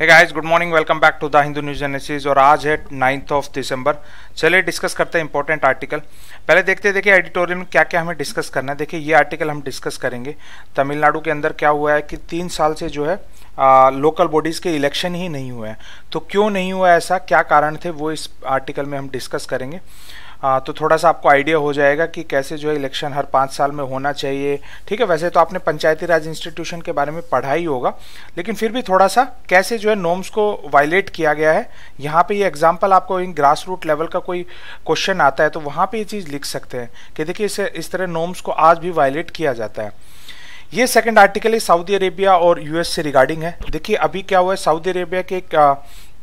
Hey guys, good morning, welcome back to the Hindu news analysis. और आज है 9 दिसंबर। चलिए डिस्कस करते हैं इंपॉर्टेंट आर्टिकल। पहले देखते देखिए एडिटोरियल में क्या क्या हमें डिस्कस करना है। देखिए ये आर्टिकल हम डिस्कस करेंगे। तमिलनाडु के अंदर क्या हुआ है कि 3 साल से जो है लोकल बॉडीज के इलेक्शन ही नहीं हुए हैं। तो क्यों नहीं हुआ, ऐसा क्या कारण थे, वो इस आर्टिकल में हम डिस्कस करेंगे। तो थोड़ा सा आपको आइडिया हो जाएगा कि कैसे जो है इलेक्शन हर 5 साल में होना चाहिए। ठीक है, वैसे तो आपने पंचायती राज इंस्टीट्यूशन के बारे में पढ़ा ही होगा, लेकिन फिर भी थोड़ा सा कैसे जो है नॉर्म्स को वायलेट किया गया है। यहाँ पे ये एग्जांपल आपको इन ग्रास रूट लेवल का कोई क्वेश्चन आता है तो वहाँ पे ये चीज़ लिख सकते हैं कि देखिए इस तरह नॉर्म्स को आज भी वायलेट किया जाता है। ये सेकंड आर्टिकल है सऊदी अरेबिया और यूएस से रिगार्डिंग है। देखिए अभी क्या हुआ है, सऊदी अरेबिया के एक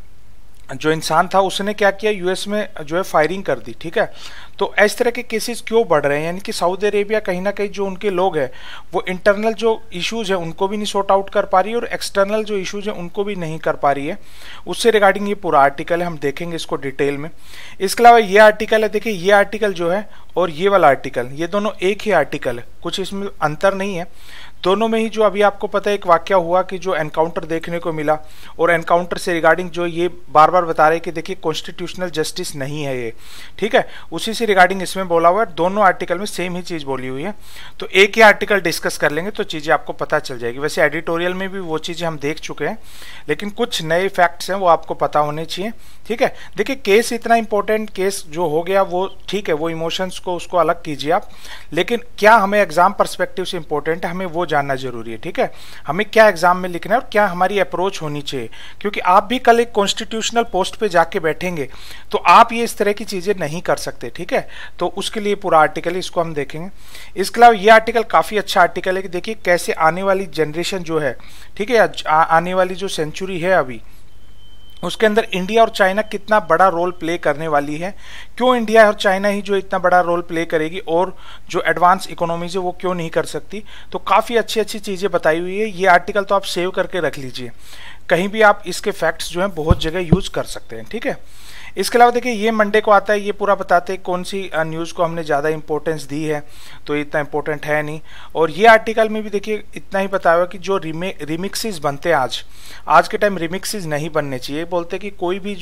जो इंसान था उसने क्या किया, यूएस में जो है फायरिंग कर दी। ठीक है, तो इस तरह के केसेस क्यों बढ़ रहे हैं, यानी कि सऊदी अरेबिया कहीं ना कहीं जो उनके लोग हैं वो इंटरनल जो इश्यूज है उनको भी नहीं सॉर्ट आउट कर पा रही है और एक्सटर्नल जो इश्यूज है उनको भी नहीं कर पा रही है। उससे रिगार्डिंग ये पूरा आर्टिकल है, हम देखेंगे इसको डिटेल में। इसके अलावा ये आर्टिकल है, देखिए ये आर्टिकल जो है और ये वाला आर्टिकल, ये दोनों एक ही आर्टिकल है, कुछ इसमें अंतर नहीं है। दोनों में ही जो अभी आपको पता है एक वाक्य हुआ कि जो एनकाउंटर देखने को मिला, और एनकाउंटर से रिगार्डिंग जो ये बार बार बता रहे कि देखिए कॉन्स्टिट्यूशनल जस्टिस नहीं है ये। ठीक है, उसी से रिगार्डिंग इसमें बोला हुआ है। दोनों आर्टिकल में सेम ही चीज बोली हुई है, तो एक ही आर्टिकल डिस्कस कर लेंगे तो चीजें आपको पता चल जाएगी। वैसे एडिटोरियल में भी वो चीजें हम देख चुके हैं, लेकिन कुछ नए फैक्ट्स हैं वो आपको पता होने चाहिए। ठीक है, देखिए केस इतना इंपॉर्टेंट केस जो हो गया वो ठीक है, वो इमोशंस को उसको अलग कीजिए आप, लेकिन क्या हमें एग्जाम पर्सपेक्टिव से इंपॉर्टेंट है, हमें वो जानना जरूरी है। ठीक है, हमें क्या एग्जाम में लिखना है और क्या हमारी अप्रोच होनी चाहिए, क्योंकि आप भी कल एक कॉन्स्टिट्यूशनल पोस्ट पे जाके बैठेंगे तो आप ये इस तरह की चीजें नहीं कर सकते। ठीक है, तो उसके लिए पूरा आर्टिकल है, इसको हम देखेंगे। इसके अलावा ये आर्टिकल काफी अच्छा आर्टिकल है कि देखिए कैसे आने वाली जनरेशन जो है, ठीक है, आने वाली जो सेंचुरी है अभी, उसके अंदर इंडिया और चाइना कितना बड़ा रोल प्ले करने वाली है। क्यों इंडिया और चाइना ही जो इतना बड़ा रोल प्ले करेगी और जो एडवांस इकोनॉमीज है वो क्यों नहीं कर सकती। तो काफ़ी अच्छी अच्छी चीज़ें बताई हुई है। ये आर्टिकल तो आप सेव करके रख लीजिए, कहीं भी आप इसके फैक्ट्स जो हैं बहुत जगह यूज कर सकते हैं। ठीक है, इसके अलावा देखिए ये मंडे को आता है, ये पूरा बताते हैं कौन सी न्यूज़ को हमने ज़्यादा इंपॉर्टेंस दी है, तो इतना इंपॉर्टेंट है नहीं। और ये आर्टिकल में भी देखिए इतना ही बताया हुआ कि जो रिमिक्सेस बनते हैं आज के टाइम रिमिक्सेस नहीं बनने चाहिए। बोलते हैं कि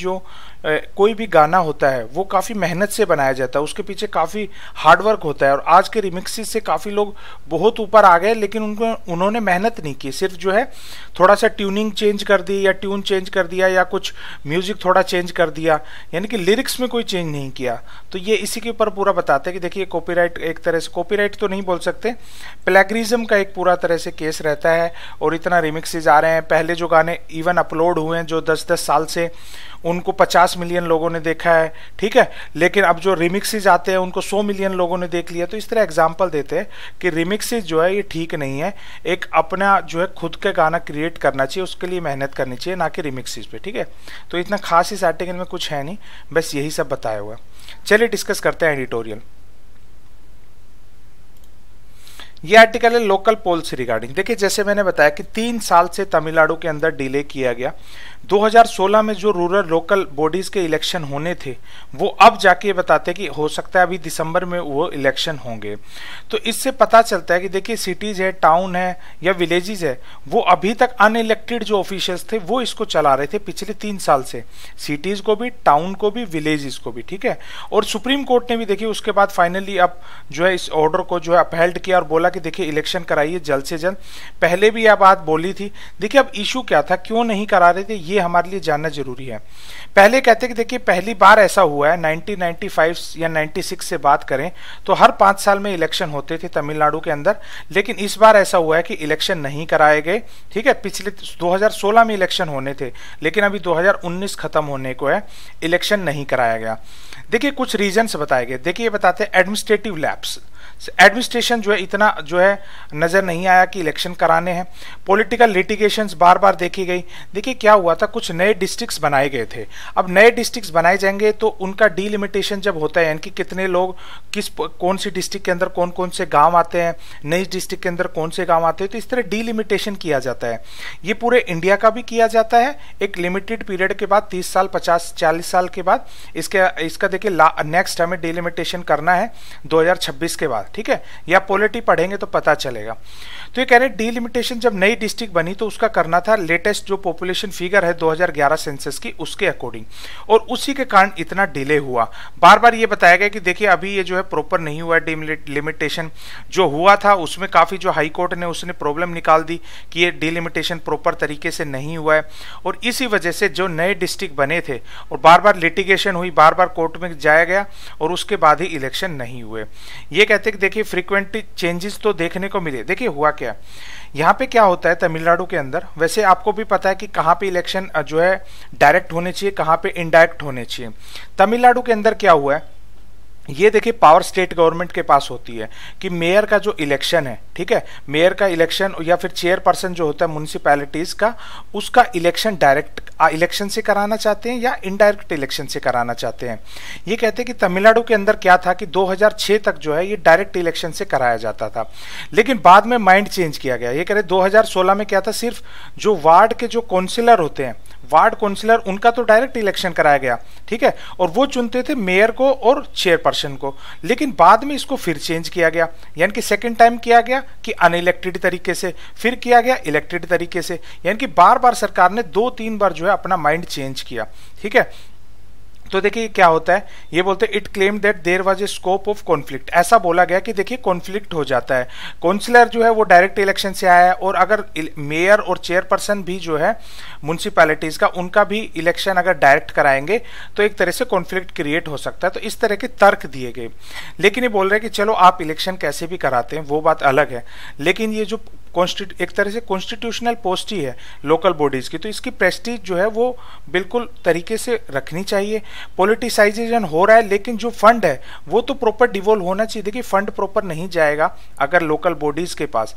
कोई भी गाना होता है वो काफ़ी मेहनत से बनाया जाता है, उसके पीछे काफ़ी हार्डवर्क होता है, और आज के रिमिक्सेस से काफ़ी लोग बहुत ऊपर आ गए, लेकिन उन्होंने मेहनत नहीं की, सिर्फ जो है थोड़ा सा ट्यूनिंग चेंज कर दी या ट्यून चेंज कर दिया या कुछ म्यूजिक थोड़ा चेंज कर दिया, यानी कि लिरिक्स में कोई चेंज नहीं किया। तो ये इसी के ऊपर पूरा बताते हैं कि देखिए कॉपीराइट, एक तरह से कॉपीराइट तो नहीं बोल सकते, प्लेगरिज्म का एक पूरा तरह से केस रहता है। और इतना रिमिक्सेस आ रहे हैं, पहले जो गाने इवन अपलोड हुए हैं जो 10-10 साल से, उनको 50 मिलियन लोगों ने देखा है। ठीक है, लेकिन अब जो रिमिक्सेस आते हैं उनको 100 मिलियन लोगों ने देख लिया। तो इस तरह एग्जांपल देते हैं कि रिमिक्सेस जो है ये ठीक नहीं है, एक अपना जो है खुद का गाना क्रिएट करना चाहिए, उसके लिए मेहनत करनी चाहिए, ना कि रिमिक्सेस पे। ठीक है, तो इतना खास इस आर्टिकल में कुछ है नहीं, बस यही सब बताया हुआ। चलिए डिस्कस करते हैं एडिटोरियल। ये आर्टिकल है लोकल पोल से रिगार्डिंग। देखिए जैसे मैंने बताया कि 3 साल से तमिलनाडु के अंदर डिले किया गया। 2016 में जो रूरल लोकल बॉडीज के इलेक्शन होने थे वो अब जाके बताते कि हो सकता है अभी दिसंबर में वो इलेक्शन होंगे। तो इससे पता चलता है कि देखिए सिटीज है, टाउन है या विलेजेस है, वो अभी तक अनइलेक्टेड जो ऑफिशियल्स थे वो इसको चला रहे थे पिछले 3 साल से, सिटीज को भी, टाउन को भी, विलेजेस को भी। ठीक है, और सुप्रीम कोर्ट ने भी देखिए उसके बाद फाइनली अब जो है इस ऑर्डर को जो है अपहेल्ड किया और बोला कि देखिए इलेक्शन कराइए जल्द से जल्द। पहले भी यह बात बोली थी। देखिए अब इशू क्या था, क्यों नहीं करा रहे थे, ये हमारे लिए जानना जरूरी है। पहले कहते कि देखिए पहली बार ऐसा हुआ है 1995 या 96 से बात करें तो हर 5 साल में इलेक्शन होते थे तमिलनाडु के अंदर, लेकिन इस बार ऐसा हुआ है कि इलेक्शन नहीं कराए गए। ठीक है, पिछले 2016 में इलेक्शन होने थे, लेकिन अभी 2019 खत्म होने को है, इलेक्शन नहीं कराया गया। देखिए कुछ रीजंस बताए गए। देखिए ये बताते हैं एडमिनिस्ट्रेटिव लैप्स, एडमिनिस्ट्रेशन जो है इतना जो है नजर नहीं आया कि इलेक्शन कराने हैं। पॉलिटिकल लिटिगेशंस बार बार देखी गई। देखिए क्या हुआ था, कुछ नए डिस्ट्रिक्ट्स बनाए गए थे। अब नए डिस्ट्रिक्ट्स बनाए जाएंगे तो उनका डीलिमिटेशन जब होता है, यानी कि कितने लोग कौन सी डिस्ट्रिक्ट के अंदर कौन कौन से गांव आते हैं, नई डिस्ट्रिक्ट के अंदर कौन से गांव आते हैं, तो इस तरह डीलिमिटेशन किया जाता है। ये पूरे इंडिया का भी किया जाता है एक लिमिटेड पीरियड के बाद, 30 साल 50-40 साल के बाद। इसका देखिए नेक्स्ट हमें डीलिमिटेशन करना है 2026 के बाद। ठीक है, या पॉलिटी पढ़ेंगे तो पता चलेगा। तो ये कह रहे हैं डिलिमिटेशन जब नई डिस्ट्रिक्ट बनी तो उसका करना था लेटेस्ट जो पॉपुलेशन फिगर है 2011 सेंसस की उसके अकॉर्डिंग, और उसी के कारण इतना डिले हुआ। बार बार ये बताया गया कि देखिए अभी ये जो है प्रॉपर नहीं हुआ डिलिमिटेशन, जो हुआ था उसमें काफी जो हाई कोर्ट ने उसने प्रॉब्लम निकाल दी कि ये डिलिमिटेशन प्रॉपर तरीके से नहीं हुआ है, और इसी वजह से जो नए डिस्ट्रिक्ट बने थे और बार बार लिटिगेशन हुई, बार बार कोर्ट में जाया गया और उसके बाद ही इलेक्शन नहीं हुए। ये कहते हैं कि देखिए फ्रीक्वेंट चेंजेस तो देखने को मिले। देखिए हुआ क्या, यहाँ पे क्या होता है तमिलनाडु के अंदर, वैसे आपको भी पता है कि कहाँ पे इलेक्शन जो है डायरेक्ट होने चाहिए, कहाँ पे इनडायरेक्ट होने चाहिए। तमिलनाडु के अंदर क्या हुआ है, ये देखिए पावर स्टेट गवर्नमेंट के पास होती है कि मेयर का जो इलेक्शन है, ठीक है, मेयर का इलेक्शन या फिर चेयरपर्सन जो होता है म्युनिसिपैलिटीज का, उसका इलेक्शन डायरेक्ट इलेक्शन से कराना चाहते हैं या इनडायरेक्ट इलेक्शन से कराना चाहते हैं। ये कहते हैं कि तमिलनाडु के अंदर क्या था कि 2006 तक जो है ये डायरेक्ट इलेक्शन से कराया जाता था, लेकिन बाद में माइंड चेंज किया गया। ये कह रहे 2016 में क्या था, सिर्फ जो वार्ड के जो काउंसिलर होते हैं, वार्ड काउंसिलर, उनका तो डायरेक्ट इलेक्शन कराया गया, ठीक है, और वो चुनते थे मेयर को और चेयरपर्सन को। लेकिन बाद में इसको फिर चेंज किया गया, यानी कि सेकंड टाइम किया गया कि अनइलेक्टेड तरीके से, फिर किया गया इलेक्टेड तरीके से, यानी कि बार बार सरकार ने 2-3 बार जो है अपना माइंड चेंज किया, ठीक है। तो देखिए क्या होता है, ये बोलते हैं it claim that there was a scope of conflict, ऐसा बोला गया कि देखिए कॉन्फ्लिक्ट हो जाता है। काउंसिलर जो है वो डायरेक्ट इलेक्शन से आया है, और अगर मेयर और चेयरपर्सन भी जो है म्युनिसिपैलिटीज का, उनका भी इलेक्शन अगर डायरेक्ट कराएंगे तो एक तरह से कॉन्फ्लिक्ट क्रिएट हो सकता है। तो इस तरह के तर्क दिए गए, लेकिन ये बोल रहे हैं कि चलो आप इलेक्शन कैसे भी कराते हैं वो बात अलग है, लेकिन ये जो एक तरह से कॉन्स्टिट्यूशनल पोस्ट ही है लोकल बॉडीज की, तो इसकी प्रेस्टीज जो है वो बिल्कुल तरीके से रखनी चाहिए। पॉलिटिसाइजेशन हो रहा है, लेकिन जो फंड है वो तो प्रॉपर डिवोल्व होना चाहिए। देखिए फंड प्रॉपर नहीं जाएगा अगर लोकल बॉडीज के पास।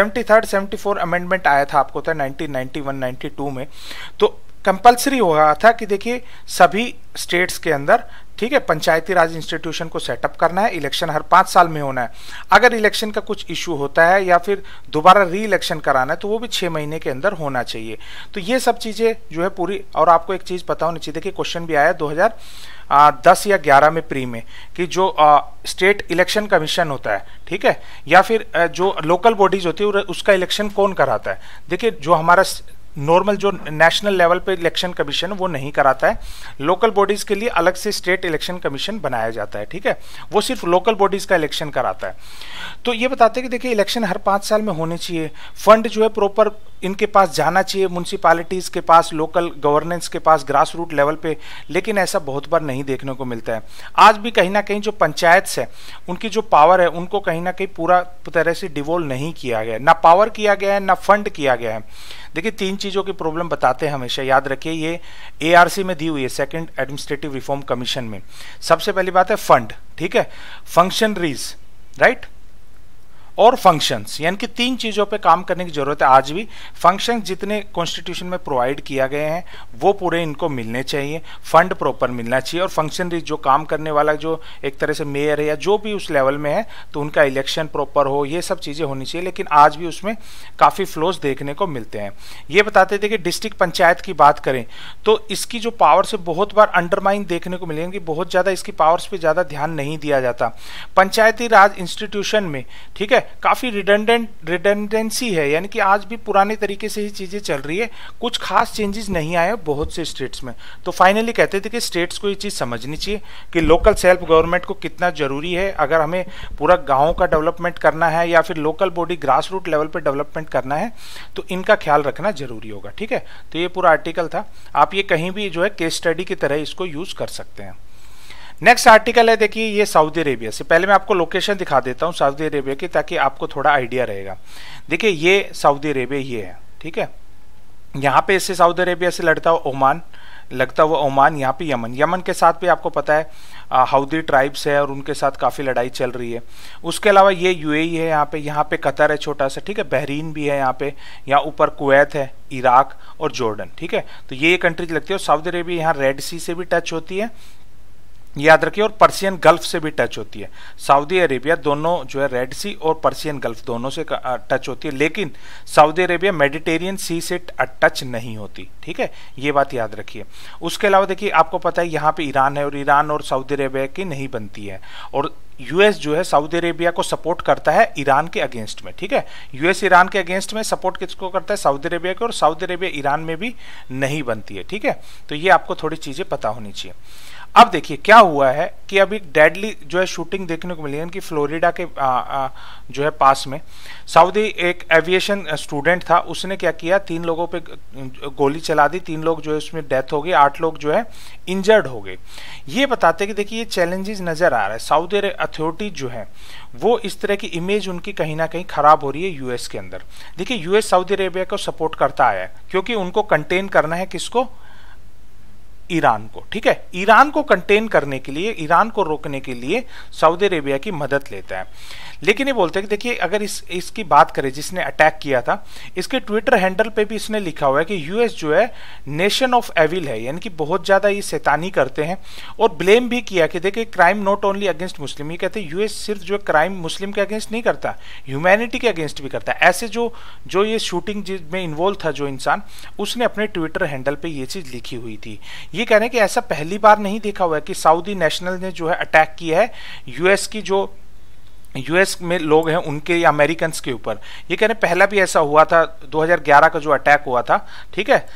74 अमेंडमेंट आया था, आपको था 1991-92 में, तो कंपल्सरी हो रहा था कि देखिए सभी स्टेट्स के अंदर, ठीक है, पंचायती राज इंस्टीट्यूशन को सेटअप करना है, इलेक्शन हर 5 साल में होना है। अगर इलेक्शन का कुछ इशू होता है या फिर दोबारा री इलेक्शन कराना है तो वो भी 6 महीने के अंदर होना चाहिए। तो ये सब चीजें जो है पूरी, और आपको एक चीज पता होनी चाहिए, देखिए क्वेश्चन भी आया 2010 या 11 में प्री में, कि जो स्टेट इलेक्शन कमीशन होता है, ठीक है, या फिर जो लोकल बॉडीज होती है उसका इलेक्शन कौन कराता है। देखिए जो हमारा नॉर्मल जो नेशनल लेवल पे इलेक्शन कमीशन वो नहीं कराता है, लोकल बॉडीज के लिए अलग से स्टेट इलेक्शन कमीशन बनाया जाता है, ठीक है, वो सिर्फ लोकल बॉडीज का इलेक्शन कराता है। तो ये बताते हैं कि देखिए इलेक्शन हर 5 साल में होने चाहिए, फंड जो है प्रॉपर इनके पास जाना चाहिए, म्युनिसिपैलिटीज के पास, लोकल गवर्नेंस के पास, ग्रास रूट लेवल पे, लेकिन ऐसा बहुत बार नहीं देखने को मिलता है। आज भी कहीं ना कहीं जो पंचायत है उनकी जो पावर है उनको कहीं ना कहीं पूरा तरह से डिवोल्व नहीं किया गया, ना पावर किया गया है ना फंड किया गया है। देखिए 3 चीजों की प्रॉब्लम बताते हैं हमेशा, याद रखिए, ये एआरसी में दी हुई है, सेकंड एडमिनिस्ट्रेटिव रिफॉर्म कमीशन में। सबसे पहली बात है फंड, ठीक है, फंक्शनरीज, राइट, और फंक्शंस, यानी कि 3 चीजों पे काम करने की जरूरत है। आज भी फंक्शन जितने कॉन्स्टिट्यूशन में प्रोवाइड किया गए हैं वो पूरे इनको मिलने चाहिए, फंड प्रॉपर मिलना चाहिए, और फंक्शन जो काम करने वाला जो एक तरह से मेयर है या जो भी उस लेवल में है तो उनका इलेक्शन प्रॉपर हो, ये सब चीजें होनी चाहिए। लेकिन आज भी उसमें काफी फ्लोज देखने को मिलते हैं। ये बताते थे कि डिस्ट्रिक्ट पंचायत की बात करें तो इसकी जो पावर से बहुत बार अंडरमाइन देखने को मिलेंगे, बहुत ज्यादा इसकी पावर्स पे ज्यादा ध्यान नहीं दिया जाता पंचायती राज इंस्टीट्यूशन में, ठीक है, काफी रिडंडेंसी है, यानी कि आज भी पुराने तरीके से ही चीजें चल रही है, कुछ खास चेंजेस नहीं आए बहुत से स्टेट्स में। तो फाइनली कहते थे कि स्टेट्स को ये चीज समझनी चाहिए कि लोकल सेल्फ गवर्नमेंट को कितना जरूरी है। अगर हमें पूरा गांव का डेवलपमेंट करना है या फिर local body grass root level पे डेवलपमेंट करना है तो इनका ख्याल रखना जरूरी होगा, ठीक है। तो ये पूरा आर्टिकल था, आप ये कहीं भी जो है केस स्टडी की तरह इसको यूज कर सकते हैं। नेक्स्ट आर्टिकल है, देखिए ये सऊदी अरेबिया से। पहले मैं आपको लोकेशन दिखा देता हूं सऊदी अरेबिया की, ताकि आपको थोड़ा आइडिया रहेगा। देखिए ये सऊदी अरेबिया ये है, ठीक है, यहाँ पे इससे सऊदी अरेबिया से लड़ता हुआ ओमान, लगता हुआ ओमान, यहाँ पे यमन, यमन के साथ भी आपको पता है हाउदी ट्राइब्स है और उनके साथ काफी लड़ाई चल रही है। उसके अलावा ये यूएई है, यहाँ पे कतर है छोटा सा, ठीक है, बहरीन भी है यहाँ पे, यहाँ ऊपर कुवैत है, इराक और जॉर्डन, ठीक है। तो ये कंट्रीज लगती है, और सऊदी अरेबिया यहाँ रेड सी से भी टच होती है, याद रखिए, और पर्शियन गल्फ से भी टच होती है। सऊदी अरेबिया दोनों जो है रेड सी और पर्शियन गल्फ दोनों से टच होती है, लेकिन सऊदी अरेबिया मेडिटेरियन सी से टच नहीं होती। ठीक है, ये बात याद रखिए। उसके अलावा देखिए, आपको पता है यहाँ पे ईरान है, और ईरान और सऊदी अरेबिया की नहीं बनती है, और यूएस जो है सऊदी अरेबिया को सपोर्ट करता है ईरान के अगेंस्ट में। ठीक है, यूएस ईरान के अगेंस्ट में सपोर्ट किसको करता है? सऊदी अरेबिया को, और सऊदी अरेबिया ईरान में भी नहीं बनती है। ठीक है, तो ये आपको थोड़ी चीजें पता होनी चाहिए। अब देखिए क्या हुआ है कि अभी डेडली जो है शूटिंग देखने को मिली है कि फ्लोरिडा के जो है पास में सऊदी एक एविएशन स्टूडेंट था, उसने क्या किया, 3 लोगों पे गोली चला दी, 3 लोग जो है उसमें डेथ हो गई, 8 लोग जो है इंजर्ड हो गए। ये बताते कि देखिए ये चैलेंजेस नजर आ रहा है, सऊदी अथॉरिटी जो है वो इस तरह की इमेज उनकी कहीं ना कहीं खराब हो रही है यूएस के अंदर। देखिए यूएस सऊदी अरेबिया को सपोर्ट करता आया है, क्योंकि उनको कंटेन करना है, किसको? ईरान को। ठीक है, ईरान को कंटेन करने के लिए, ईरान को रोकने के लिए सऊदी अरेबिया की मदद लेता है। लेकिन ये बोलते हैं कि देखिए अगर इसकी बात करें, जिसने अटैक किया था, इसके ट्विटर हैंडल पे भी इसने लिखा हुआ है कि यूएस जो है नेशन ऑफ एविल है, यानी कि बहुत ज्यादा ये शैतानी करते हैं, और ब्लेम भी किया कि देखिए crime not only against Muslim, ये कहते हैं यूएस सिर्फ जो क्राइम मुस्लिम के अगेंस्ट नहीं करता, ह्यूमैनिटी के अगेंस्ट भी करता है। ऐसे जो ये शूटिंग में इन्वॉल्व था जो इंसान, उसने अपने ट्विटर हैंडल पे ये चीज लिखी हुई थी। ये कह रहे हैं कि ऐसा पहली बार नहीं देखा हुआ है कि सऊदी नेशनल ने जो है अटैक किया है यूएस की, जो यूएस में लोग हैं उनके या अमेरिकन के ऊपर। ये कह रहे हैं पहला भी ऐसा हुआ था, 2011 का जो अटैक हुआ था। ठीक है,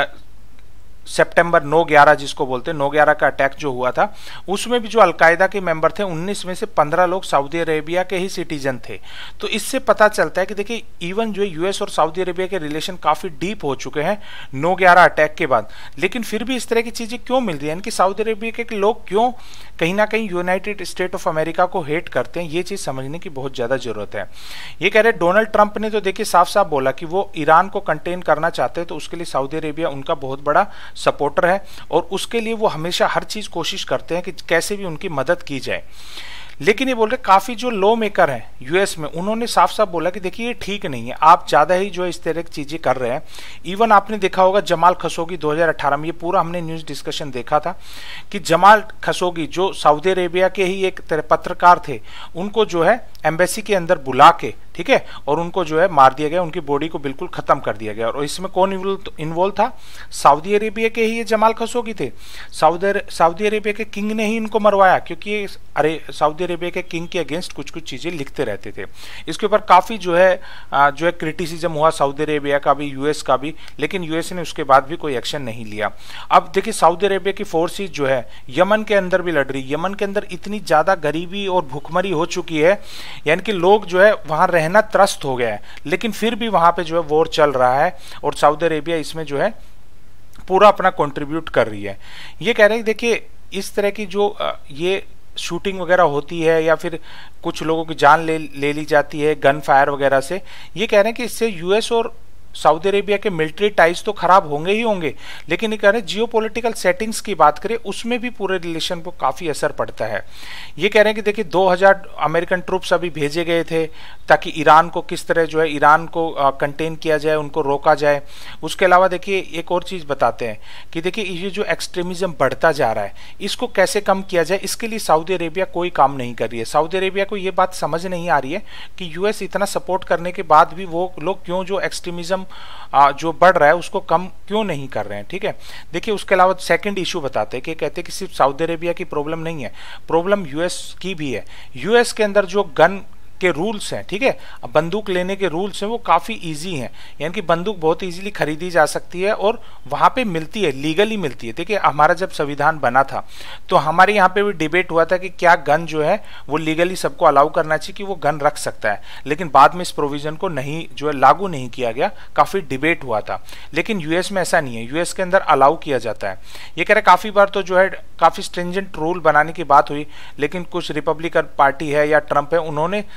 सितंबर 9/11 जिसको बोलते हैं, 9/11 का अटैक जो हुआ था, उसमें भी जो अलकायदा के मेंबर थे 19 में से 15 लोग सऊदी अरेबिया के ही सिटीजन थे। तो इससे पता चलता है कि देखिए इवन जो यूएस और सऊदी अरेबिया के रिलेशन काफी डीप हो चुके हैं 9/11 अटैक के बाद, लेकिन फिर भी इस तरह की चीजें क्यों मिल रही है, इनकी सऊदी अरेबिया के लोग क्यों कहीं ना कहीं यूनाइटेड स्टेट ऑफ अमेरिका को हेट करते हैं, ये चीज समझने की बहुत ज्यादा जरूरत है। ये कह रहे डोनाल्ड ट्रंप ने तो देखिए साफ साफ बोला कि वो ईरान को कंटेन करना चाहते हैं, तो उसके लिए सऊदी अरेबिया उनका बहुत बड़ा सपोर्टर है, और उसके लिए वो हमेशा हर चीज कोशिश करते हैं कि कैसे भी उनकी मदद की जाए। लेकिन ये बोल रहे काफी जो लॉ मेकर हैं यूएस में, उन्होंने साफ साफ बोला कि देखिए ये ठीक नहीं है, आप ज्यादा ही जो है इस तरह की चीजें कर रहे हैं। इवन आपने देखा होगा जमाल खशोगी 2018 में, ये पूरा हमने न्यूज डिस्कशन देखा था कि जमाल खशोगी जो सऊदी अरेबिया के ही एक पत्रकार थे, उनको जो है एम्बेसी के अंदर बुला के, ठीक है, और उनको जो है मार दिया गया, उनकी बॉडी को बिल्कुल खत्म कर दिया गया। और इसमें कौन इन्वॉल्व था? सऊदी अरेबिया के ही ये जमाल खशोगी थे। सऊदी अरेबिया के किंग ने ही इनको मरवाया, क्योंकि अरे सऊदी अरेबिया के किंग के अगेंस्ट कुछ कुछ चीजें लिखते रहते थे। इसके ऊपर काफी जो है क्रिटिसिज्म हुआ सऊदी अरेबिया का भी, यूएस का भी, लेकिन यूएस ने उसके बाद भी कोई एक्शन नहीं लिया। अब देखिए सऊदी अरेबिया की फोर्सेज जो है यमन के अंदर भी लड़ रही, यमन के अंदर इतनी ज्यादा गरीबी और भूखमरी हो चुकी है, यानी कि लोग जो है वहां रहना त्रस्त हो गया है, लेकिन फिर भी वहां पे जो है वॉर चल रहा है, और सऊदी अरेबिया इसमें जो है पूरा अपना कंट्रीब्यूट कर रही है। ये कह रहे हैं देखिए इस तरह की जो ये शूटिंग वगैरह होती है, या फिर कुछ लोगों की जान ले ली जाती है गन फायर वगैरह से, ये कह रहे हैं कि इससे यूएस और सऊदी अरेबिया के मिलिट्री टाइज तो खराब होंगे ही होंगे, लेकिन ये कह रहे हैं जियोपॉलिटिकल सेटिंग्स की बात करें उसमें भी पूरे रिलेशन को काफी असर पड़ता है। ये कह रहे हैं कि देखिए 2000 अमेरिकन ट्रूप्स अभी भेजे गए थे ताकि ईरान को किस तरह जो है ईरान को कंटेन किया जाए, उनको रोका जाए। उसके अलावा देखिए एक और चीज बताते हैं कि देखिए ये जो एक्सट्रीमिज्म बढ़ता जा रहा है इसको कैसे कम किया जाए, इसके लिए सऊदी अरेबिया कोई काम नहीं कर रही है। सऊदी अरेबिया को ये बात समझ नहीं आ रही है कि यूएस इतना सपोर्ट करने के बाद भी वो लोग क्यों जो एक्सट्रीमिज्म जो बढ़ रहा है उसको कम क्यों नहीं कर रहे हैं। ठीक है, देखिए उसके अलावा सेकंड इशू बताते हैं कि कहते हैं कि सिर्फ सऊदी अरेबिया की प्रॉब्लम नहीं है, प्रॉब्लम यूएस की भी है। यूएस के अंदर जो गन के रूल्स हैं, ठीक है, बंदूक लेने के रूल्स हैं वो काफी इजी हैं, यानी कि बंदूक बहुत इजीली खरीदी जा सकती है और वहां पे मिलती है, लीगली मिलती है। देखिए हमारा जब संविधान बना था तो हमारे यहाँ पे भी डिबेट हुआ था कि क्या गन जो है वो लीगली सबको अलाउ करना चाहिए कि वो गन रख सकता है, लेकिन बाद में इस प्रोविजन को नहीं जो है लागू नहीं किया गया, काफी डिबेट हुआ था। लेकिन यूएस में ऐसा नहीं है, यूएस के अंदर अलाउ किया जाता है। ये कह रहे काफी बार तो जो है काफी स्ट्रिंजेंट रूल बनाने की बात हुई, लेकिन कुछ रिपब्लिकन पार्टी है या ट्रंप है, उन्होंने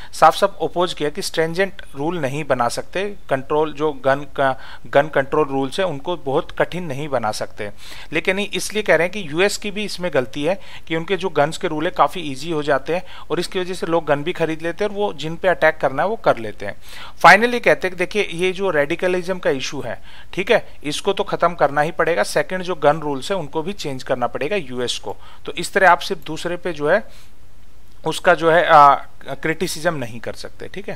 साफ साफ ओपोज किया कि स्ट्रेंजेंट रूल नहीं बना सकते, कंट्रोल जो गन कंट्रोल रूल्स है उनको बहुत कठिन नहीं बना सकते। लेकिन इसलिए कह रहे हैं कि यूएस की भी इसमें गलती है कि उनके जो गन्स के रूल है काफ़ी ईजी हो जाते हैं और इसकी वजह से लोग गन भी खरीद लेते हैं और वो जिन पे अटैक करना है वो कर लेते हैं। फाइनली कहते हैं कि देखिए ये जो रेडिकलिज्म का इशू है, ठीक है, इसको तो खत्म करना ही पड़ेगा। सेकंड जो गन रूल्स है उनको भी चेंज करना पड़ेगा यूएस को। तो इस तरह आप सिर्फ दूसरे पे जो है उसका जो है क्रिटिसिज्म नहीं कर सकते, ठीक है।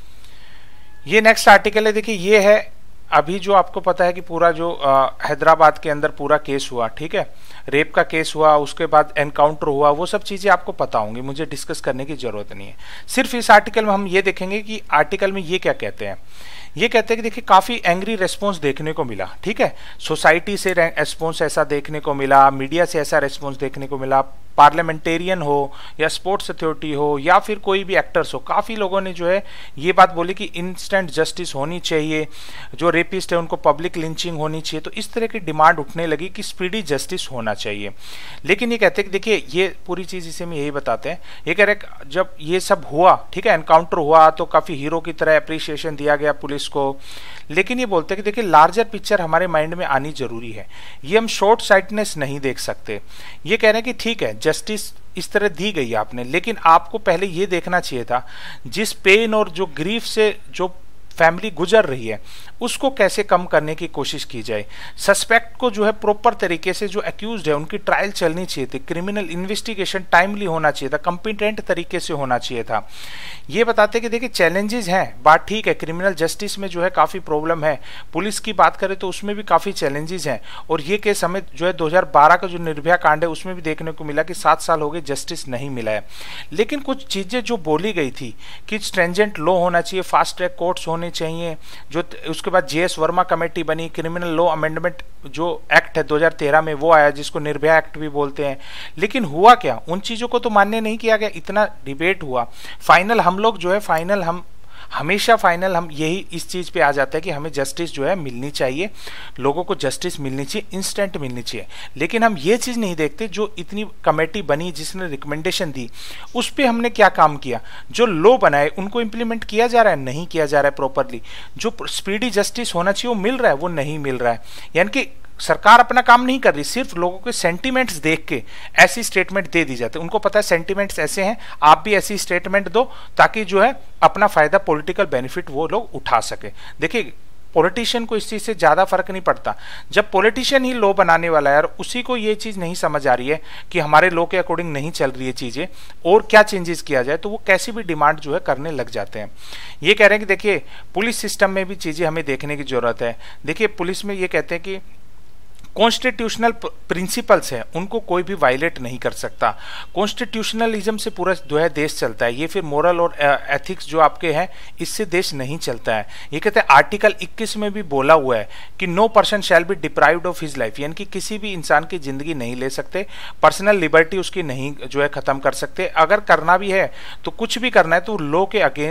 ये नेक्स्ट आर्टिकल है, देखिए ये है अभी जो आपको पता है कि पूरा जो हैदराबाद के अंदर पूरा केस हुआ, ठीक है, रेप का केस हुआ, उसके बाद एनकाउंटर हुआ, वो सब चीजें आपको पता होंगी, मुझे डिस्कस करने की जरूरत नहीं है। सिर्फ इस आर्टिकल में हम ये देखेंगे कि आर्टिकल में ये क्या कहते हैं। ये कहते हैं कि देखिए काफी एंग्री रेस्पॉन्स देखने को मिला, ठीक है, सोसाइटी से रेस्पॉन्स ऐसा देखने को मिला, मीडिया से ऐसा रेस्पॉन्स देखने को मिला, पार्लियामेंटेरियन हो या स्पोर्ट्स अथॉरिटी हो या फिर कोई भी एक्टर्स हो, काफ़ी लोगों ने जो है ये बात बोली कि इंस्टेंट जस्टिस होनी चाहिए, जो रेपिस्ट है उनको पब्लिक लिंचिंग होनी चाहिए। तो इस तरह की डिमांड उठने लगी कि स्पीडी जस्टिस होना चाहिए। लेकिन ये कहते हैं कि देखिए ये पूरी चीज़ इसे में यही बताते हैं, ये कह रहे जब ये सब हुआ, ठीक है, एनकाउंटर हुआ तो काफ़ी हीरो की तरह अप्रिसिएशन दिया गया पुलिस को। लेकिन ये बोलते हैं कि देखिए लार्जर पिक्चर हमारे माइंड में आनी जरूरी है, ये हम शॉर्ट साइटनेस नहीं देख सकते। ये कह रहे हैं कि ठीक है जस्टिस इस तरह दी गई आपने, लेकिन आपको पहले ये देखना चाहिए था जिस पेन और जो ग्रीफ से जो फैमिली गुजर रही है उसको कैसे कम करने की कोशिश की जाए। सस्पेक्ट को जो है प्रॉपर तरीके से, जो एक्यूज्ड है उनकी ट्रायल चलनी चाहिए थी, क्रिमिनल इन्वेस्टिगेशन टाइमली होना चाहिए था, कंपिटेंट तरीके से होना चाहिए था। ये बताते कि देखिए चैलेंजेस हैं, बात ठीक है, क्रिमिनल जस्टिस में जो है काफ़ी प्रॉब्लम है, पुलिस की बात करें तो उसमें भी काफ़ी चैलेंजेस हैं। और ये केस हमें जो है 2012 का जो निर्भया कांड है उसमें भी देखने को मिला कि 7 साल हो गए जस्टिस नहीं मिला है। लेकिन कुछ चीज़ें जो बोली गई थी कि स्ट्रेंजेंट लॉ होना चाहिए, फास्ट ट्रैक कोर्ट्स होने चाहिए, जो उसके बाद जेएस वर्मा कमेटी बनी, क्रिमिनल लॉ अमेंडमेंट जो एक्ट है 2013 में वो आया जिसको निर्भया एक्ट भी बोलते हैं। लेकिन हुआ क्या, उन चीज़ों को तो मान्य नहीं किया गया, इतना डिबेट हुआ। फाइनल हम लोग जो है हम हमेशा हम यही इस चीज़ पे आ जाता है कि हमें जस्टिस जो है मिलनी चाहिए, लोगों को जस्टिस मिलनी चाहिए, इंस्टेंट मिलनी चाहिए। लेकिन हम ये चीज़ नहीं देखते जो इतनी कमेटी बनी जिसने रिकमेंडेशन दी उस पर हमने क्या काम किया, जो लॉ बनाए उनको इम्प्लीमेंट किया जा रहा है, नहीं किया जा रहा है प्रॉपरली। जो स्पीडी जस्टिस होना चाहिए वो मिल रहा है, वो नहीं मिल रहा है। यानी कि सरकार अपना काम नहीं कर रही, सिर्फ लोगों के सेंटीमेंट्स देख के ऐसी स्टेटमेंट दे दी जाती है। उनको पता है सेंटीमेंट्स ऐसे हैं, आप भी ऐसी स्टेटमेंट दो ताकि जो है अपना फायदा, पॉलिटिकल बेनिफिट वो लोग उठा सके। देखिए पॉलिटिशियन को इस चीज़ से ज़्यादा फर्क नहीं पड़ता, जब पॉलिटिशियन ही लॉ बनाने वाला है और उसी को ये चीज़ नहीं समझ आ रही है कि हमारे लॉ के अकॉर्डिंग नहीं चल रही है चीज़ें और क्या चेंजेस किया जाए, तो वो कैसी भी डिमांड जो है करने लग जाते हैं। ये कह रहे हैं कि देखिए पुलिस सिस्टम में भी चीज़ें हमें देखने की जरूरत है। देखिए पुलिस में ये कहते हैं कि कॉन्स्टिट्यूशनल प्रिंसिपल्स हैं उनको कोई भी वायलेट नहीं कर सकता। कॉन्स्टिट्यूशनलिज्म से पूरा जो है देश चलता है, ये फिर मोरल और एथिक्स जो आपके हैं इससे देश नहीं चलता है। ये कहते हैं आर्टिकल 21 में भी बोला हुआ है कि no person shall be deprived of his life, यानी कि किसी भी इंसान की जिंदगी नहीं ले सकते, पर्सनल लिबर्टी उसकी नहीं जो है खत्म कर सकते। अगर करना भी है तो कुछ भी करना है तो लॉ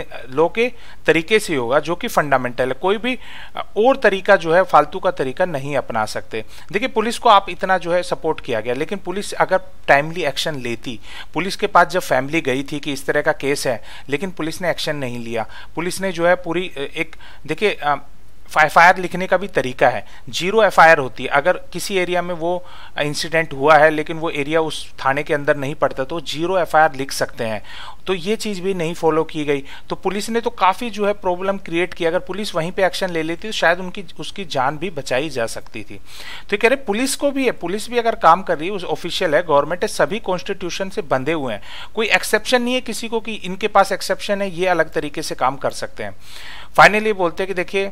के तरीके से होगा जो कि फंडामेंटल है, कोई भी और तरीका जो है फालतू का तरीका नहीं अपना सकते। देखिए पुलिस को आप इतना जो है सपोर्ट किया गया, लेकिन पुलिस अगर टाइमली एक्शन लेती, पुलिस के पास जब फैमिली गई थी कि इस तरह का केस है, लेकिन पुलिस ने एक्शन नहीं लिया। पुलिस ने जो है पूरी एक, देखिए एफआईआर लिखने का भी तरीका है, 0 एफआईआर होती है। अगर किसी एरिया में वो इंसिडेंट हुआ है लेकिन वो एरिया उस थाने के अंदर नहीं पड़ता तो 0 एफआईआर लिख सकते हैं, तो ये चीज़ भी नहीं फॉलो की गई। तो पुलिस ने तो काफ़ी जो है प्रॉब्लम क्रिएट की। अगर पुलिस वहीं पे एक्शन ले लेती तो शायद उसकी जान भी बचाई जा सकती थी। तो कह रहे पुलिस को भी है, पुलिस भी अगर काम कर रही है, उस ऑफिशियल है, गवर्नमेंट है, सभी कॉन्स्टिट्यूशन से बंधे हुए हैं, कोई एक्सेप्शन नहीं है किसी को कि इनके पास एक्सेप्शन है, ये अलग तरीके से काम कर सकते हैं। फाइनली बोलते हैं कि देखिए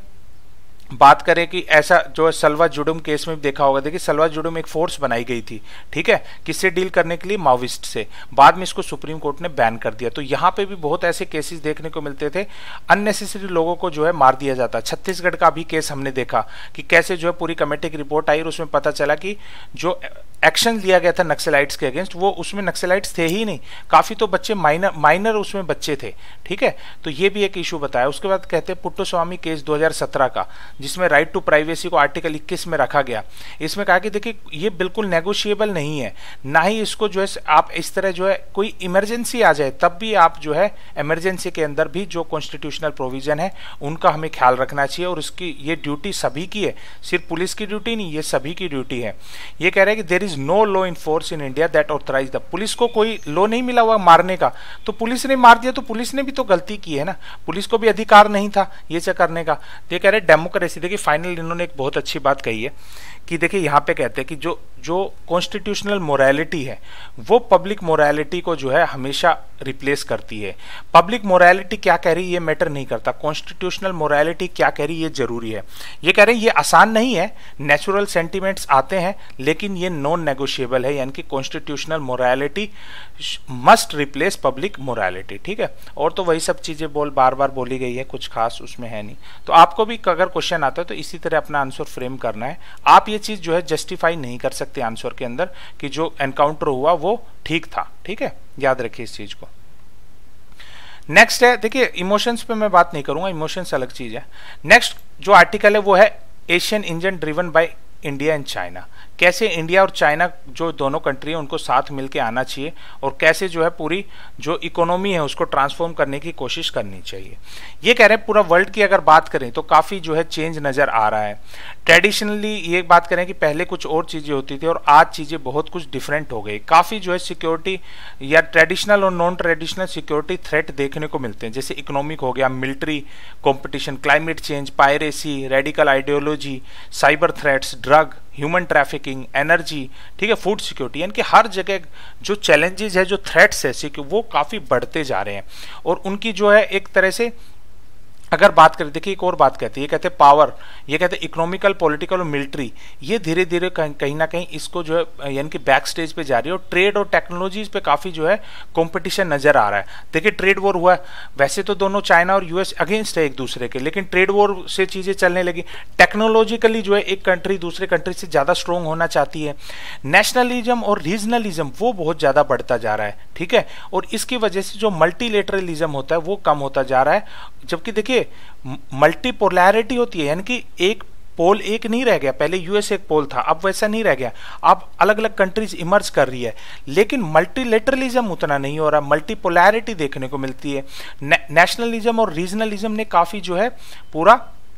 बात करें कि ऐसा जो है सलवा जुडुम केस में भी देखा होगा, देखिए सलवा जुडुम एक फोर्स बनाई गई थी, ठीक है, किससे डील करने के लिए, माओविस्ट से। बाद में इसको सुप्रीम कोर्ट ने बैन कर दिया। तो यहाँ पे भी बहुत ऐसे केसेस देखने को मिलते थे, अननेसेसरी लोगों को जो है मार दिया जाता। छत्तीसगढ़ का भी केस हमने देखा कि कैसे जो है पूरी कमेटी की रिपोर्ट आई और उसमें पता चला कि जो एक्शन लिया गया था नक्सलाइट्स के अगेंस्ट, वो उसमें नक्सलाइट्स थे ही नहीं, काफी तो बच्चे माइनर उसमें बच्चे थे, ठीक है। तो ये भी एक इशू बताया। उसके बाद कहते हैं पुट्टुस्वामी केस 2017 का, जिसमें राइट टू प्राइवेसी को आर्टिकल 21 में रखा गया। इसमें कहा कि देखिए ये बिल्कुल नेगोशिएबल नहीं है, ना ही इसको जो है आप इस तरह जो है कोई इमरजेंसी आ जाए तब भी आप जो है इमरजेंसी के अंदर भी जो कॉन्स्टिट्यूशनल प्रोविजन है उनका हमें ख्याल रखना चाहिए, और उसकी ये ड्यूटी सभी की है, सिर्फ पुलिस की ड्यूटी नहीं, ये सभी की ड्यूटी है। ये कह रहे हैं कि there is no law in force in India that authorise the, police को कोई लॉ नहीं मिला हुआ मारने का, तो पुलिस ने मार दिया तो पुलिस ने भी तो गलती की है ना, पुलिस को भी अधिकार नहीं था ये सब करने का। तो ये कह रहे डेमोक्रेसी, देखिए फाइनल इन्होंने एक बहुत अच्छी बात कही है कि देखिए यहाँ पे कहते हैं कि जो कॉन्स्टिट्यूशनल मोरालिटी है वो पब्लिक मोरालिटी को जो है हमेशा रिप्लेस करती है। पब्लिक मोरालिटी क्या कह रही है ये मैटर नहीं करता, कॉन्स्टिट्यूशनल मोरालिटी क्या कह रही है ये जरूरी है। ये कह रहे हैं ये आसान नहीं है, नेचुरल सेंटिमेंट्स आते हैं, लेकिन ये नॉन नेगोशिएबल है, यानी कि constitutional morality must replace public morality, ठीक है। और तो वही सब चीजें बार बार बोली गई है, कुछ खास उसमें है नहीं। तो आपको भी अगर क्वेश्चन आता है तो इसी तरह अपना आंसर फ्रेम करना है। आप ये चीज जो है जस्टिफाई नहीं कर सकते आंसर के अंदर कि जो एनकाउंटर हुआ वो ठीक था, ठीक है, याद रखिए इस चीज को। नेक्स्ट है, देखिए इमोशंस पे मैं बात नहीं करूंगा, इमोशंस अलग चीज है। नेक्स्ट जो आर्टिकल है वो है Asian engine driven by India and China, कैसे इंडिया और चाइना जो दोनों कंट्री है उनको साथ मिलके आना चाहिए और कैसे जो है पूरी जो इकोनॉमी है उसको ट्रांसफॉर्म करने की कोशिश करनी चाहिए। ये कह रहे हैं पूरा वर्ल्ड की अगर बात करें तो काफी जो है चेंज नजर आ रहा है। ट्रेडिशनली ये बात करें कि पहले कुछ और चीजें होती थी और आज चीजें बहुत कुछ डिफरेंट हो गई, काफी जो है सिक्योरिटी या ट्रेडिशनल और नॉन ट्रेडिशनल सिक्योरिटी थ्रेट देखने को मिलते हैं, जैसे इकोनॉमिक हो गया, military competition, climate change, piracy, radical ideology, cyber threats, drug, human trafficking, energy, ठीक है, फूड सिक्योरिटी, यानी कि हर जगह जो चैलेंजेस है, जो थ्रेट्स है वो काफी बढ़ते जा रहे हैं। और उनकी जो है एक तरह से अगर बात करें, देखिए एक और बात कहते हैं, ये कहते हैं पावर, ये कहते हैं इकोनॉमिकल, पॉलिटिकल और मिलिट्री, ये धीरे धीरे कहीं ना कहीं इसको जो है यानी कि बैक स्टेज पे जा रही है। और ट्रेड और टेक्नोलॉजीज पे काफी जो है कंपटीशन नजर आ रहा है। देखिए ट्रेड वॉर हुआ, वैसे तो दोनों चाइना और यूएस अगेंस्ट है एक दूसरे के, लेकिन ट्रेड वॉर से चीजें चलने लगी। टेक्नोलॉजिकली जो है एक कंट्री दूसरे कंट्री से ज्यादा स्ट्रॉन्ग होना चाहती है। नेशनलिज्म और रीजनलिज्म वो बहुत ज्यादा बढ़ता जा रहा है, ठीक है, और इसकी वजह से जो मल्टीलेटरलिज्म होता है वो कम होता जा रहा है। जबकि देखिए मल्टीपोलैरिटी होती है, यानी कि एक पोल एक नहीं रह गया, पहले यूएस एक पोल था, अब वैसा नहीं रह गया, अब अलग अलग कंट्रीज इमर्ज कर रही है, लेकिन मल्टीलेटरलिज्म उतना नहीं हो रहा, मल्टीपोलैरिटी देखने को मिलती है। नेशनलिज्म और रीजनलिज्म ने काफी जो है पूरा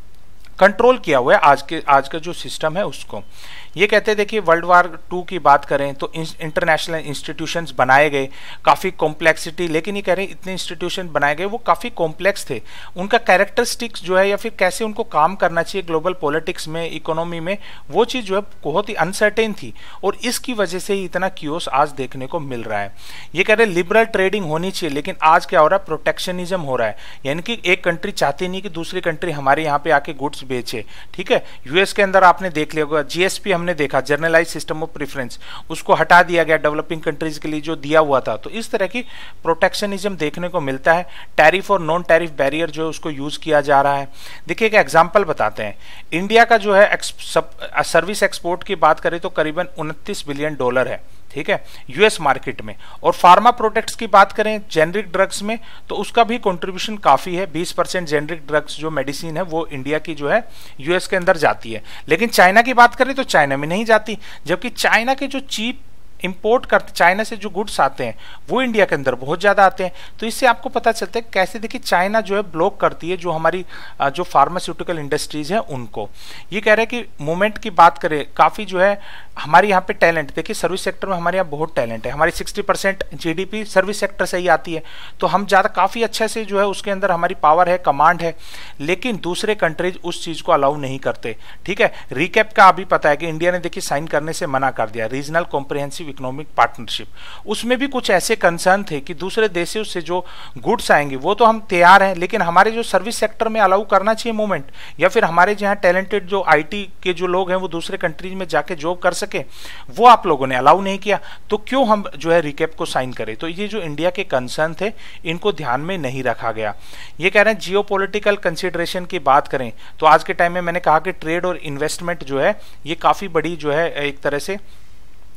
कंट्रोल किया हुआ है आज का जो सिस्टम है उसको। ये कहते हैं, देखिए वर्ल्ड वार 2 की बात करें तो इंटरनेशनल इंस्टीट्यूशंस बनाए गए, काफ़ी कॉम्प्लेक्सिटी, लेकिन ये कह रहे हैं इतने इंस्टीट्यूशन बनाए गए वो काफ़ी कॉम्प्लेक्स थे, उनका कैरेक्टरिस्टिक्स जो है या फिर कैसे उनको काम करना चाहिए ग्लोबल पॉलिटिक्स में, इकोनॉमी में, वो चीज़ जो है बहुत ही अनसर्टेन थी और इसकी वजह से ही इतना क्यूओस आज देखने को मिल रहा है। ये कह रहे हैं लिबरल ट्रेडिंग होनी चाहिए, लेकिन आज क्या हो रहा है, प्रोटेक्शनिज्म हो रहा है, यानी कि एक कंट्री चाहती नहीं कि दूसरी कंट्री हमारे यहाँ पे आके गुड्स बेचे, ठीक है। यूएस के अंदर आपने देख लिया होगा, जीएसपी हमने देखा, जनरलाइज सिस्टम ऑफ प्रेफरेंस, उसको हटा दिया गया डेवलपिंग कंट्रीज के लिए जो दिया हुआ था। तो इस तरह की प्रोटेक्शनिज्म देखने को मिलता है। टैरिफ और नॉन टैरिफ बैरियर जो है उसको यूज किया जा रहा है। देखिए एक एग्जांपल बताते हैं, इंडिया का जो है सर्विस एक्सपोर्ट की बात करें तो करीबन $29 बिलियन है, ठीक है, यूएस मार्केट में। और फार्मा प्रोडक्ट्स की बात करें जेनरिक ड्रग्स में तो उसका भी कंट्रीब्यूशन काफी है, 20% जेनरिक ड्रग्स जो मेडिसिन है वो इंडिया की जो है यूएस के अंदर जाती है। लेकिन चाइना की बात करें तो चाइना में नहीं जाती, जबकि चाइना के जो चीप इंपोर्ट करते, चाइना से जो गुड्स आते हैं वो इंडिया के अंदर बहुत ज्यादा आते हैं। तो इससे आपको पता चलता है कैसे, देखिए चाइना जो है ब्लॉक करती है जो हमारी जो फार्मास्यूटिकल इंडस्ट्रीज हैं उनको। ये कह रहे हैं कि मूवमेंट की बात करें, काफी जो है हमारे यहाँ पे टैलेंट, देखिए सर्विस सेक्टर में हमारे यहाँ बहुत टैलेंट है, हमारी 60% जीडीपी सर्विस सेक्टर से ही आती है, तो हम ज्यादा काफी अच्छे से जो है उसके अंदर हमारी पावर है, कमांड है, लेकिन दूसरे कंट्रीज उस चीज को अलाउ नहीं करते, ठीक है। रिकैप का अभी पता है कि इंडिया ने देखिए साइन करने से मना कर दिया, रीजनल कॉम्प्रिहेंसिव इकोनॉमिक पार्टनरशिप, उसमें भी कुछ ऐसे कंसर्न थे कि दूसरे देशों से जो गुड्स आएंगे वो तो हम तैयार हैं, लेकिन हमारे जो सर्विस सेक्टर में अलाउ करना चाहिए मूवमेंट, या फिर हमारे जहाँ टैलेंटेड जो आईटी के जो लोग हैं वो दूसरे कंट्रीज में जाके जॉब कर सके, वो आप लोगों ने अलाउ नहीं किया, तो क्यों हम जो है रिकैप को साइन करें। तो ये जो इंडिया के कंसर्न थे इनको ध्यान में नहीं रखा गया। ये कह रहे हैं जियोपॉलिटिकल कंसिडरेशन की बात करें तो आज के टाइम में मैंने कहा कि ट्रेड और इन्वेस्टमेंट जो है ये काफी बड़ी जो है एक तरह से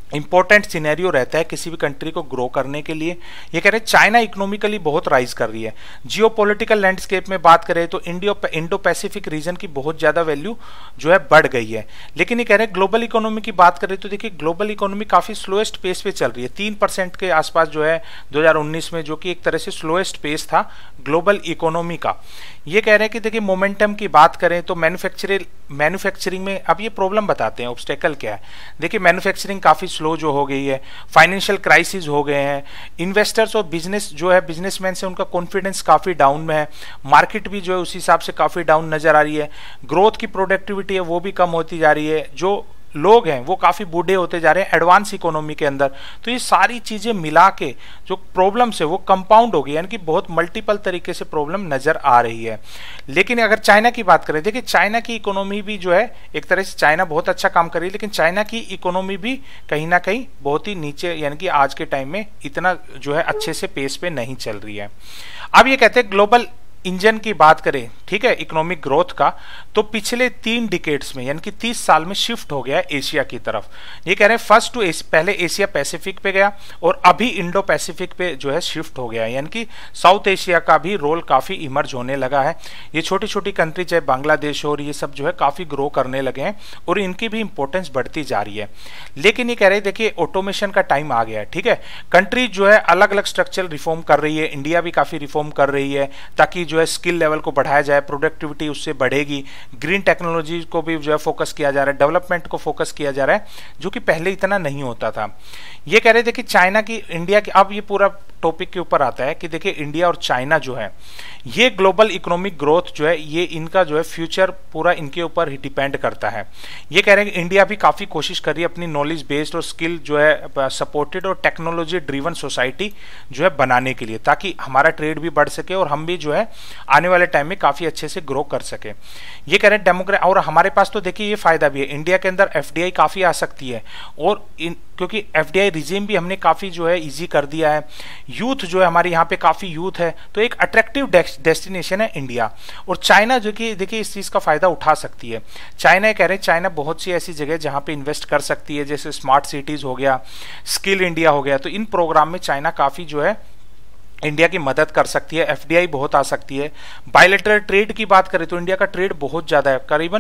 इंपॉर्टेंट सिनेरियो रहता है किसी भी कंट्री को ग्रो करने के लिए। ये कह रहे हैं चाइना इकोनॉमिकली बहुत राइज कर रही है। जियोपॉलिटिकल लैंडस्केप में बात करें तो इंडो पैसिफिक रीजन की बहुत ज्यादा वैल्यू जो है बढ़ गई है। लेकिन ये कह रहे हैं ग्लोबल इकोनॉमी की बात करें तो देखिए ग्लोबल इकोनॉमी काफी स्लोएस्ट पेस पे चल रही है, 3% के आसपास जो है 2019 में, जो कि एक तरह से स्लोएस्ट पेस था ग्लोबल इकोनॉमी का। ये कह रहे हैं कि देखिए मोमेंटम की बात करें तो मैन्युफैक्चरिंग में अब ये प्रॉब्लम बताते हैं, ऑब्स्टेकल क्या है। देखिए मैन्युफैक्चरिंग काफी स्लो जो हो गई है, फाइनेंशियल क्राइसिस हो गए हैं, इन्वेस्टर्स और बिजनेस जो है बिजनेसमैन से उनका कॉन्फिडेंस काफी डाउन में है, मार्केट भी जो है उस हिसाब से काफी डाउन नजर आ रही है, ग्रोथ की प्रोडक्टिविटी है वो भी कम होती जा रही है, जो लोग हैं वो काफी बूढ़े होते जा रहे हैं एडवांस इकोनॉमी के अंदर। तो ये सारी चीजें मिला के जो प्रॉब्लम्स है वो कंपाउंड हो गई, यानी कि बहुत मल्टीपल तरीके से प्रॉब्लम नजर आ रही है। लेकिन अगर चाइना की बात करें, देखिए चाइना की इकोनॉमी भी जो है एक तरह से चाइना बहुत अच्छा काम कर रही है, लेकिन चाइना की इकोनॉमी भी कहीं ना कहीं बहुत ही नीचे, यानी कि आज के टाइम में इतना जो है अच्छे से पेस पे नहीं चल रही है। अब ये कहते हैं ग्लोबल इंजन की बात करें, ठीक है, इकोनॉमिक ग्रोथ का, तो पिछले 3 डिकेड्स में यानी कि 30 साल में शिफ्ट हो गया है एशिया की तरफ। ये कह रहे हैं फर्स्ट टू पहले एशिया पैसिफिक पे गया और अभी इंडो पैसिफिक पे जो है शिफ्ट हो गया है, यानी कि साउथ एशिया का भी रोल काफी इमर्ज होने लगा है। ये छोटी छोटी कंट्री चाहे बांग्लादेश और ये सब जो है काफी ग्रो करने लगे हैं और इनकी भी इंपॉर्टेंस बढ़ती जा रही है। लेकिन ये कह रहे हैं देखिए ऑटोमेशन का टाइम आ गया है, ठीक है, कंट्री जो है अलग अलग स्ट्रक्चरल रिफॉर्म कर रही है, इंडिया भी काफी रिफॉर्म कर रही है ताकि जो है स्किल लेवल को बढ़ाया जाए, प्रोडक्टिविटी उससे बढ़ेगी, ग्रीन टेक्नोलॉजी को भी जो है फोकस किया जा रहा है, डेवलपमेंट को फोकस किया जा रहा है, जो कि पहले इतना नहीं होता था। ये कह रहे थे कि चाइना की इंडिया की, अब ये पूरा टॉपिक के ऊपर आता है कि देखिए इंडिया और चाइना जो है ये ग्लोबल इकोनॉमिक ग्रोथ जो है ये इनका जो है फ्यूचर पूरा इनके ऊपर ही डिपेंड करता है। ये कह रहे हैं कि इंडिया भी काफी कोशिश कर रही है अपनी नॉलेज बेस्ड और स्किल जो है सपोर्टेड और टेक्नोलॉजी ड्रिवन सोसाइटी जो है बनाने के लिए, ताकि हमारा ट्रेड भी बढ़ सके और हम भी जो है आने वाले टाइम में काफी अच्छे से ग्रो कर सके। ये कह रहे हैं डेमोक्रेट, और हमारे पास तो देखिए ये फायदा भी है, इंडिया के अंदर एफडीआई काफी आ सकती है और क्योंकि एफडीआई रिजीम भी हमने काफी जो है इजी कर दिया है, यूथ जो है हमारे यहाँ पे काफी यूथ है, तो एक अट्रैक्टिव डेस्टिनेशन है इंडिया। और चाइना जो कि देखिए इस चीज का फायदा उठा सकती है। चाइना कह रहे हैं चाइना बहुत सी ऐसी जगह जहां पे इन्वेस्ट कर सकती है, जैसे स्मार्ट सिटीज हो गया, स्किल इंडिया हो गया, तो इन प्रोग्राम में चाइना काफी जो है इंडिया की मदद कर सकती है, एफडीआई बहुत आ सकती है। बायलैटरल ट्रेड की बात करें तो इंडिया का ट्रेड बहुत ज्यादा है, करीबन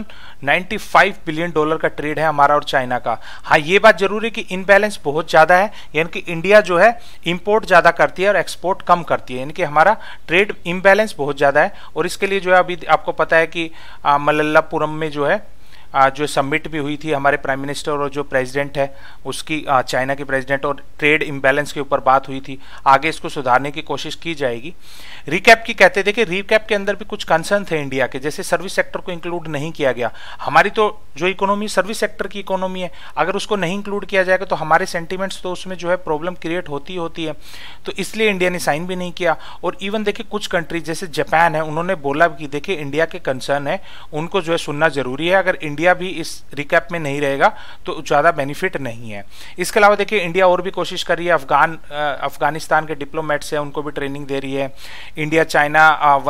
$95 बिलियन का ट्रेड है हमारा और चाइना का। हाँ ये बात जरूरी है कि इनबैलेंस बहुत ज्यादा है, यानी कि इंडिया जो है इंपोर्ट ज्यादा करती है और एक्सपोर्ट कम करती है, यानी कि हमारा ट्रेड इम्बैलेंस बहुत ज्यादा है। और इसके लिए जो है अभी आपको पता है कि मलप्पुरम में जो है जो समिट भी हुई थी, हमारे प्राइम मिनिस्टर और जो प्रेसिडेंट है उसकी, चाइना के प्रेसिडेंट, और ट्रेड इम्बैलेंस के ऊपर बात हुई थी। आगे इसको सुधारने की कोशिश की जाएगी। रिकैप की कहते देखिए रिकैप के अंदर भी कुछ कंसर्न थे इंडिया के, जैसे सर्विस सेक्टर को इंक्लूड नहीं किया गया। हमारी तो जो इकोनॉमी सर्विस सेक्टर की इकोनॉमी है, अगर उसको नहीं इंक्लूड किया जाएगा तो हमारे सेंटिमेंट्स तो उसमें जो है प्रॉब्लम क्रिएट होती है, तो इसलिए इंडिया ने साइन भी नहीं किया। और इवन देखिए कुछ कंट्रीज जैसे जापान है, उन्होंने बोला कि देखिए इंडिया के कंसर्न है, उनको जो है सुनना जरूरी है, अगर इंडिया भी इस रिकैप में नहीं रहेगा तो ज्यादा बेनिफिट नहीं है। इसके अलावा देखिए इंडिया और भी कोशिश कर रही है, अफगानिस्तान के डिप्लोमेट्स हैं उनको भी ट्रेनिंग दे रही है। इंडिया चाइना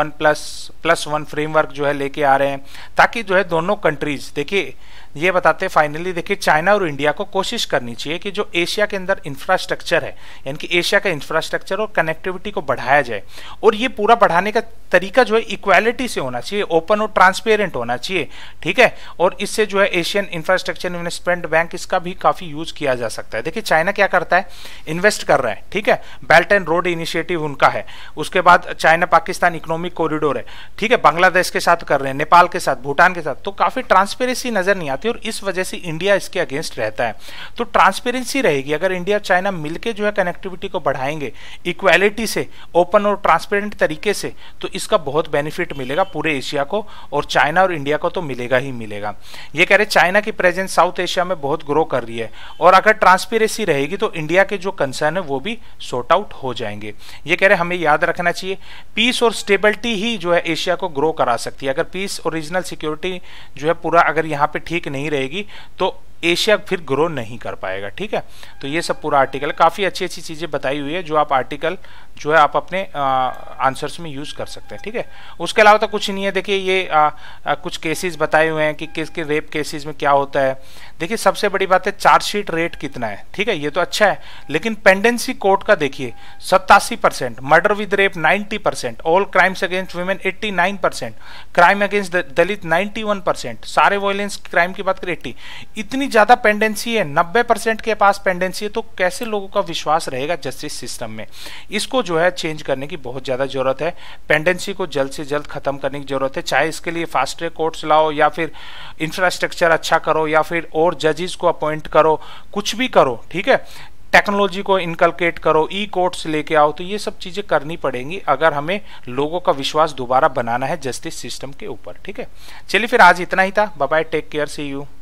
1+1 फ्रेमवर्क जो है लेके आ रहे हैं, ताकि जो है दोनों कंट्रीज, देखिए ये बताते हैं फाइनली, देखिए चाइना और इंडिया को कोशिश करनी चाहिए कि जो एशिया के अंदर इंफ्रास्ट्रक्चर है, यानी कि एशिया का इंफ्रास्ट्रक्चर और कनेक्टिविटी को बढ़ाया जाए। और ये पूरा बढ़ाने का तरीका जो है इक्वालिटी से होना चाहिए, ओपन और ट्रांसपेरेंट होना चाहिए, ठीक है। और इससे जो है एशियन इंफ्रास्ट्रक्चर इन्वेस्टमेंट बैंक, इसका भी काफी यूज किया जा सकता है। देखिए चाइना क्या करता है, इन्वेस्ट कर रहा है, ठीक है, बेल्ट एंड रोड इनिशिएटिव उनका है, उसके बाद चाइना पाकिस्तान इकोनॉमिक कॉरिडोर है, ठीक है, बांग्लादेश के साथ कर रहे हैं, नेपाल के साथ, भूटान के साथ, तो काफी ट्रांसपेरेंसी नजर नहीं आती और इस वजह से इंडिया इसके अगेंस्ट रहता है। तो ट्रांसपेरेंसी रहेगी अगर इंडिया चाइना मिलकर जो है कनेक्टिविटी को बढ़ाएंगे इक्वालिटी से, ओपन और ट्रांसपेरेंट तरीके से, तो इसका बहुत बेनिफिट मिलेगा पूरे एशिया को, और चाइना और इंडिया को तो मिलेगा ही मिलेगा। ये कह रहे चाइना की प्रेजेंस साउथ एशिया में बहुत ग्रो कर रही है, और अगर ट्रांसपेरेंसी रहेगी तो इंडिया के जो कंसर्न है वो भी सॉर्ट आउट हो जाएंगे। ये कह रहे हमें याद रखना चाहिए पीस और स्टेबिलिटी ही जो है एशिया को ग्रो करा सकती है। अगर पीस और रीजनल सिक्योरिटी जो है पूरा अगर यहाँ पे ठीक नहीं रहेगी तो एशिया फिर ग्रो नहीं कर पाएगा। ठीक है, तो ये सब पूरा आर्टिकल, काफ़ी अच्छी अच्छी चीज़ें बताई हुई है जो आप आर्टिकल जो है आप अपने आंसर्स में यूज़ कर सकते हैं। ठीक है, उसके अलावा तो कुछ नहीं है। देखिए ये कुछ केसेस बताए हुए हैं कि किसके रेप केसेस में क्या होता है। देखिए सबसे बड़ी बात है चार्जशीट रेट कितना है। ठीक है, ये तो अच्छा है, लेकिन पेंडेंसी कोर्ट का देखिए 87%, murder with rape 90%, all crimes against women 89%, crime against Dalit 91%, सारे वायलेंस क्राइम की बात करें 80। इतनी ज्यादा पेंडेंसी है, 90% के पास पेंडेंसी है, तो कैसे लोगों का विश्वास रहेगा जस्टिस सिस्टम में। इसको जो है चेंज करने की बहुत ज्यादा जरूरत है। पेंडेंसी को जल्द से जल्द खत्म करने की जरूरत है, चाहे इसके लिए फास्ट ट्रैक कोर्ट्स लाओ या फिर इंफ्रास्ट्रक्चर अच्छा करो या फिर और जजेस को अपॉइंट करो, कुछ भी करो। ठीक है, टेक्नोलॉजी को इनकलकेट करो, ई कोर्ट्स लेके आओ, तो ये सब चीजें करनी पड़ेंगी अगर हमें लोगों का विश्वास दोबारा बनाना है जस्टिस सिस्टम के ऊपर। ठीक है, चलिए फिर आज इतना ही था। Bye bye, take care, see you.